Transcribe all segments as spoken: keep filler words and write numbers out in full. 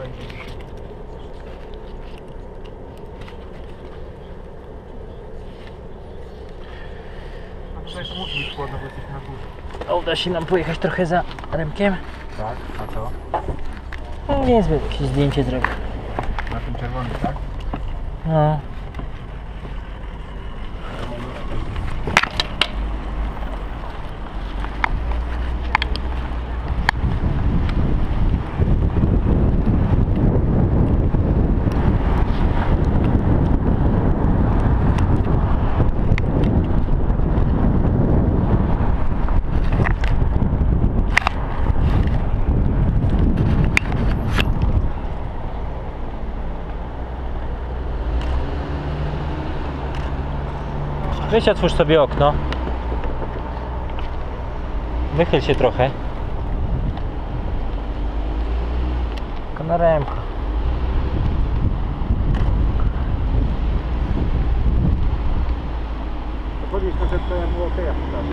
Przecież musi być chłodno, bo jesteś na górze. O, uda się nam pojechać trochę za Remkiem. Tak, a co? No niezbyt, jakieś zdjęcie zrobię. Na tym czerwonym, tak? No. Weź otwórz sobie okno. Wychyl się trochę. Tylko na Remko. To podjedź troszeczkę, ja mu okeja pokażę.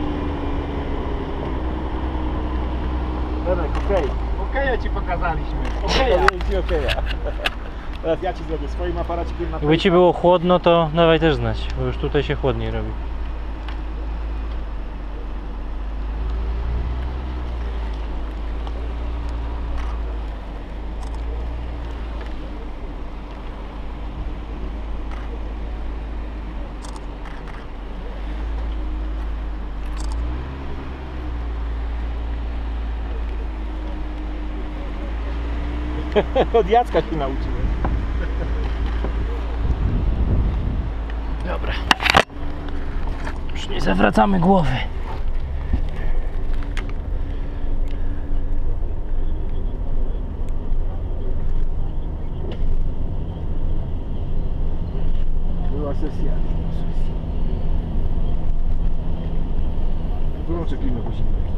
Remek, okej. Okeja ci pokazaliśmy. Okeja. Okej, okeja. Teraz ja ci zrobię swoim aparacikiem na Jakby ci było chłodno, to dawaj też znać, bo już tutaj się chłodniej robi. Od Jacka się nauczyłem. Dobra. Już nie zawracamy głowy. Była sesja. Wyłączę klimę, bo zimno.